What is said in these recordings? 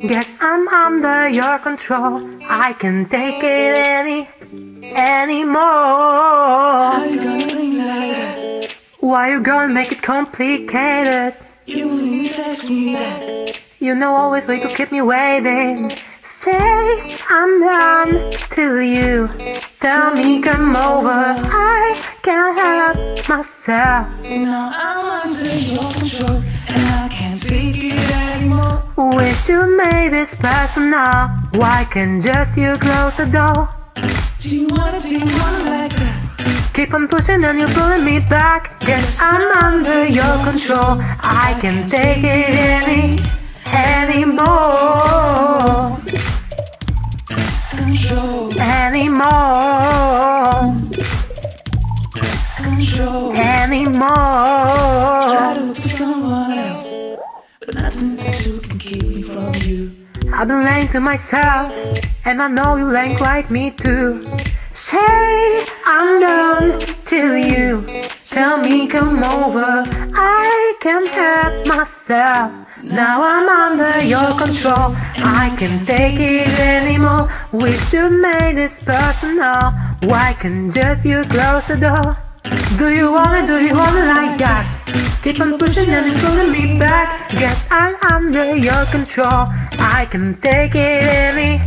Guess I'm under your control. I can't take it anymore. How you gonna leave me like that? Why you gonna make it complicated? You won't even text me back. You know always way to keep me waiting. Say I'm done till you tell me come over. I can't help myself. Now I'm under your control, and I can't take it anymore. We should make this personal. Why can't just you close the door? Do you wanna like that? Keep on pushing and you're pulling me back. Guess I'm under your control. I can't take it anymore. Control, Anymore. control. Anymore. Try to look for someone else, but nothing else who can keep me from you. I've been lying to myself, and I know you like me too. Say I'm done till you tell me come over. I can't help myself. Now I'm under your control. I can't take it anymore. We should make this personal. Why can't just you close the door? Do you wanna like that? Keep on pushing and pulling me back. Guess I'm under your control. I can't take it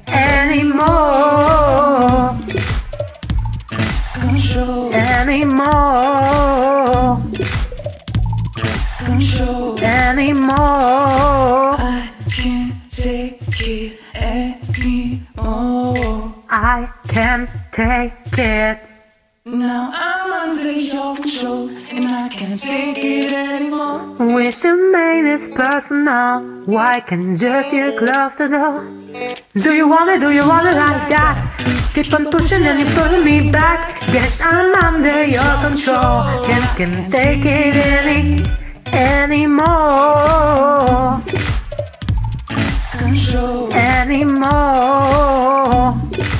anymore. Control, Anymore. control. Anymore. I can't take it anymore. I can't take it. Now I'm under your control, and I can't take it anymore. We should make this personal. Why can't just you close the door? Do you wanna like that? Keep on pushing and you're pulling me back. Guess I'm under your control and can't take it anymore. Control, Anymore.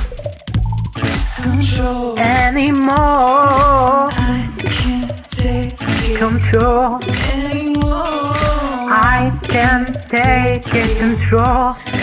control. Anymore. I can't take it Control. anymore. I can't take it. Control.